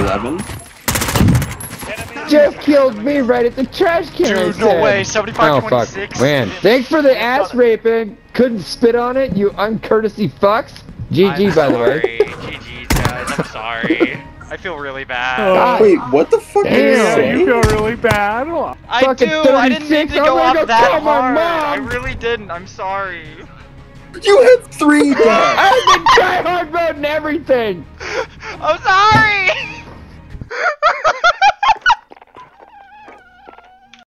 11. Jeff killed me right at the trash can. Dude, no way. 75, oh, 26. fuck. Man, thanks for the ass raping. Couldn't spit on it, you uncourtesy fucks. GG, by the way. GG, guys. I'm sorry. I feel really bad. Wait, what the fuck are you saying? You feel really bad. I do. I didn't mean to go off that hard. I really didn't. I'm sorry. You had 3 deaths. I've been tryhard mode and everything. I'm sorry.